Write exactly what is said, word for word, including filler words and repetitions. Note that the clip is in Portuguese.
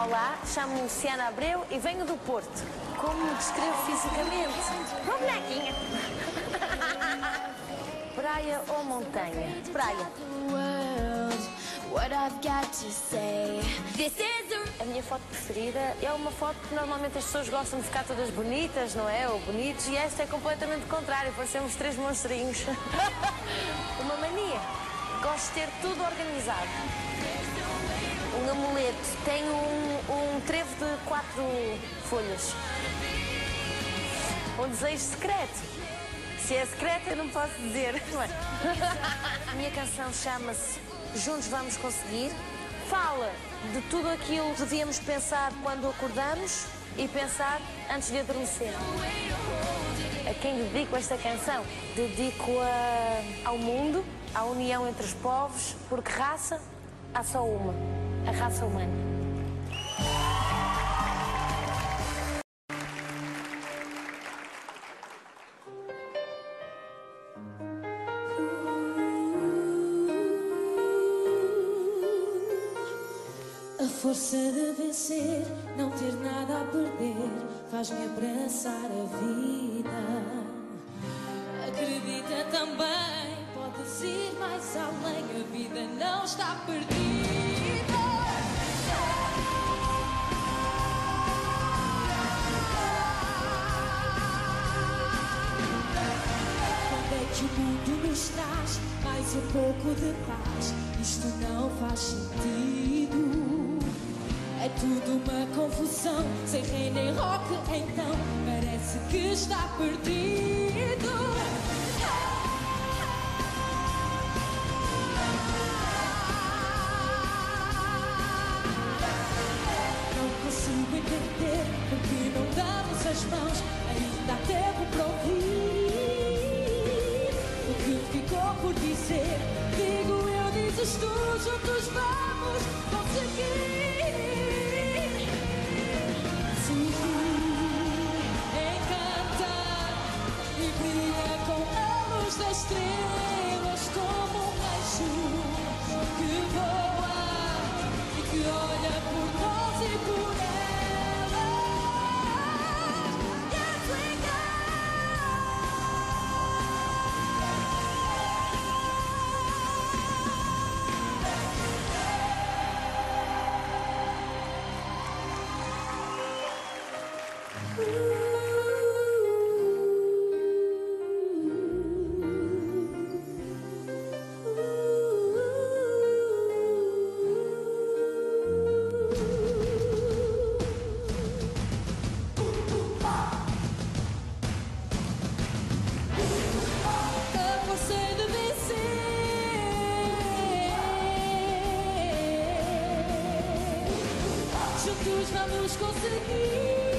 Olá, chamo-me Luciana Abreu e venho do Porto. Como me descrevo fisicamente? Uma bonequinha. Praia ou montanha? Praia. A minha foto preferida é uma foto que normalmente as pessoas gostam de ficar todas bonitas, não é? Ou bonitos, e esta é completamente o contrário, parecemos três monstrinhos. Uma mania. Gosto de ter tudo organizado. Um amuleto. Tenho um, um trevo de quatro folhas. Um desejo secreto. Se é secreto, eu não posso dizer. A minha canção chama-se Juntos Vamos Conseguir. Fala de tudo aquilo que devíamos pensar quando acordamos e pensar antes de adormecer. A quem dedico esta canção? Dedico-a ao mundo, à união entre os povos, porque raça há só uma, a raça humana. A força de vencer, não ter nada a perder, faz-me abraçar a vida. Acredita também, podes ir mais além, a vida não está perdida. Quando é que o mundo nos traz mais um pouco de paz? Isto não faz sentido. É tudo uma confusão, sem rei nem rock, então parece que está perdido. Não consigo entender porque não damos as mãos, ainda há tempo para ouvir o que ficou por dizer. Digo eu, dizes tu, juntos vamos conseguir. Das estrelas como um anjo que voa e que olha por nós e por elas. Yes, we go. Juntos vamos conseguir.